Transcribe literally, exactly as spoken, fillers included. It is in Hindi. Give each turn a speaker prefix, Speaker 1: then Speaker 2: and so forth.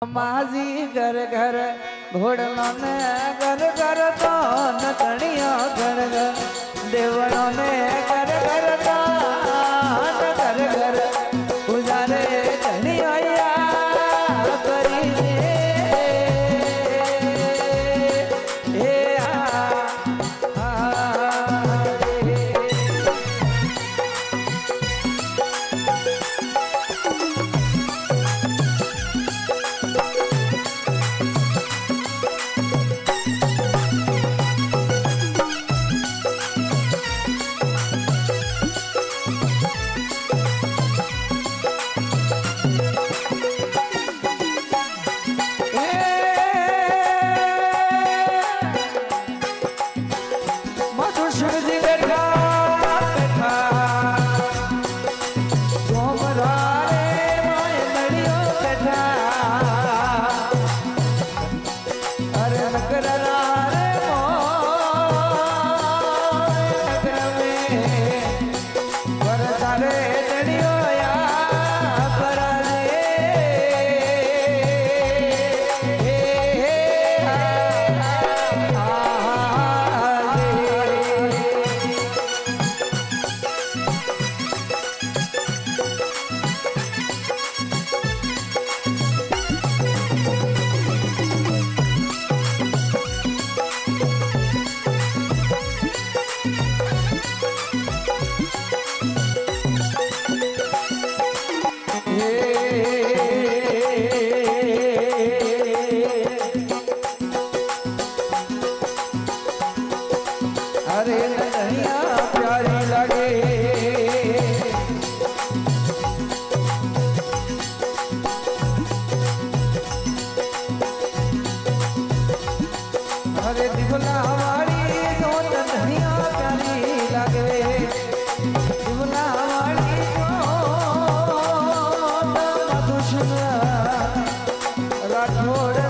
Speaker 1: माजी घर घर घोड़लों ने घर घर तो नचनिया घर घर देवड़ों ने घर घर तो घर घर गुजारे चनिया करी ए आ अरे नैया प्यारी लगे अरे दिखला हमारी तो नैया प्यारी लगे दिखला हमारी तो मधुसूदन राठौड़